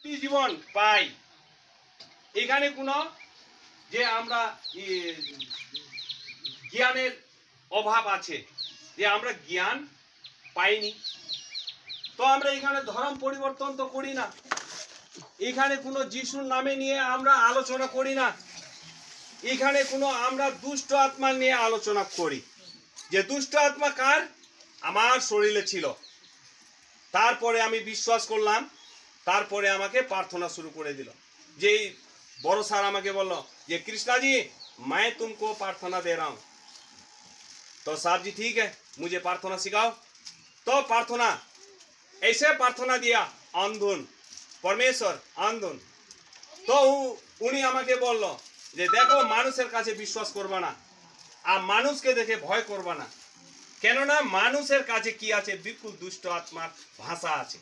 জীবন পাই। এখানে কোনো যে আমরা জ্ঞানের অভাব আছে, যে আমরা জ্ঞান পাইনি, তো আমরা এখানে ধর্ম পরিবর্তন তো করি না, এখানে কোনো যিশুর নামে নিয়ে আমরা আলোচনা করি না, এখানে কোনো আমরা দুষ্ট আত্মা নিয়ে আলোচনা করি। যে দুষ্ট আত্মা কার? আমার শরীরে ছিল। তারপরে আমি বিশ্বাস করলাম, তারপরে আমাকে প্রার্থনা শুরু করে দিল। যেই বড় স্যার আমাকে বলল যে कृष्णा जी मैं तुमको प्रार्थना दे रहा हूँ। तो साहब जी ठीक है, मुझे प्रार्थना सिखाओ। तो प्रार्थना ऐसे प्रार्थना दिया अंधुन परमेश्वर अंधुन। तो उनी আমাকে বলল যে দেখো মানুষের কাছে বিশ্বাস করবা না, আর মানুষকে দেখে ভয় করবা না, কেননা মানুষের কাছে কি আছে? বিপুল দুষ্ট আত্মার ভাষা আছে।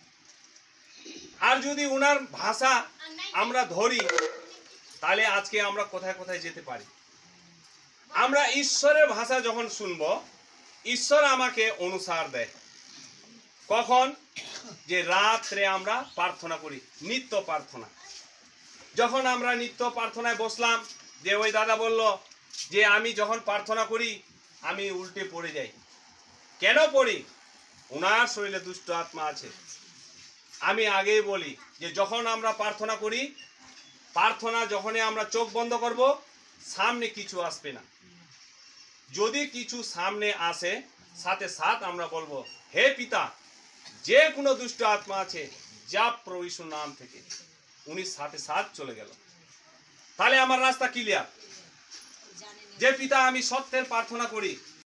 আর যদি উনার ভাষা আমরা ধরি, তাহলে আজকে আমরা কোথায় কোথায় যেতে পারি। আমরা ঈশ্বরের ভাষা যখন শুনব, ঈশ্বর আমাকে অনুসার দেয়। কখন? যে রাত্রে আমরা প্রার্থনা করি, নিত্য প্রার্থনা। যখন আমরা নিত্য প্রার্থনায় বসলাম, যে ওই দাদা বলল যে আমি যখন প্রার্থনা করি আমি উল্টে পড়ে যাই। কেন পড়ি? ওনার শরীরে দুষ্ট আত্মা আছে। আমি আগেই বলি যে যখন আমরা প্রার্থনা করি, প্রার্থনা যখনই আমরা চোখ বন্ধ করব, সামনে কিছু আসবে না। যদি কিছু সামনে আসে, সাথে সাথ আমরা বলবো হে পিতা, যে কোনো দুষ্ট আত্মা আছে যা প্রভু যিশুর নাম থেকে, উনি সাথে সাথ চলে গেল। তাহলে আমার রাস্তা ক্লিয়ার। যে পিতা আমি সত্যের প্রার্থনা করি,